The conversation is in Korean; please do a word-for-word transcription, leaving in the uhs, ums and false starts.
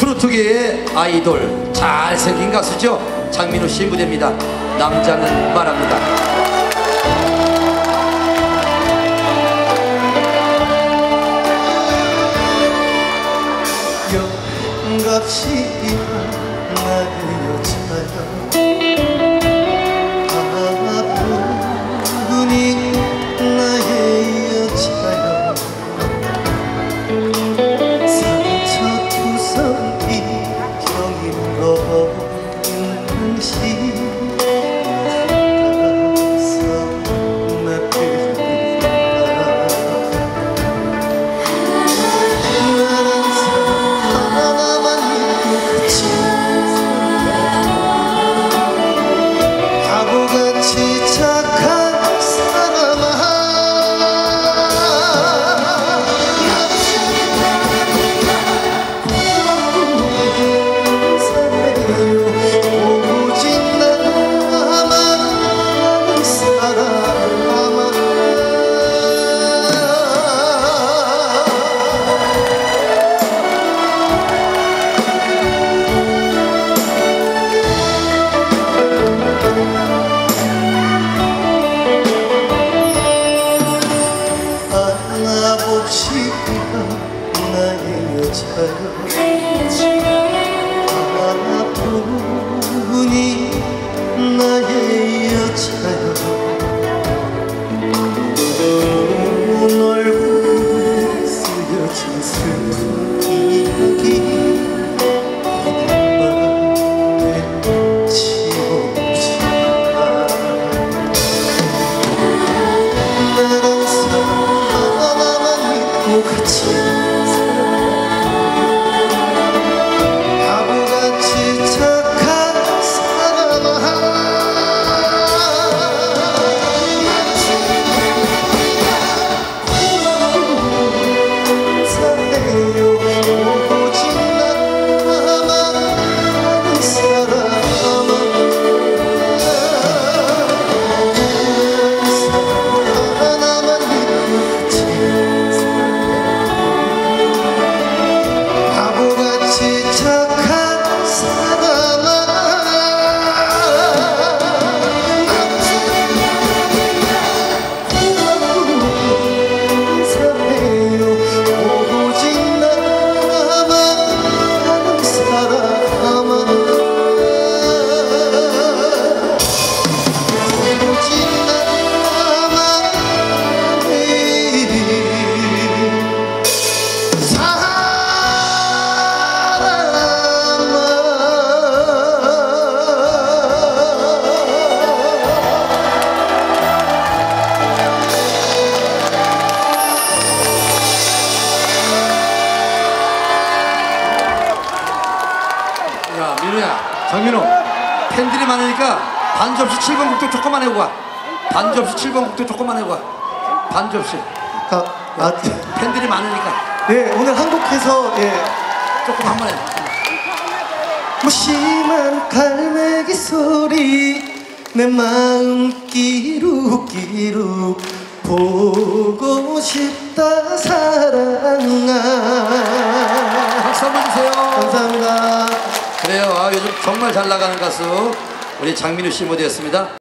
트로트계의 아이돌, 잘생긴 가수죠. 장민호 씨 무대입니다. 남자는 말합니다. 영갑시 나의 여자여 아프니 나의 여자여 상처투성이 경임로 당신 나의 여자여 아프니 나의 여자여 온 얼굴 쓰여진 슬픈 이야기 이밤에 지워봅시다. 나란 사람 하나만 믿고 같이 장민호, 팬들이 많으니까 반접시 칠 번 국도 조금만 해고 가. 반접시 칠 번 국도 조금만 해고 가. 반접시. 아, 아, 팬들이 많으니까. 예, 오늘 한국에서 예, 조금 한 번 해. 무심한 갈매기 소리 내 마음 끼룩끼룩 보고 싶다 사랑아. 박수 한번 주세요. 감사합니다. 그래요. 아, 요즘 정말 잘 나가는 가수 우리 장민호 씨 무대였습니다.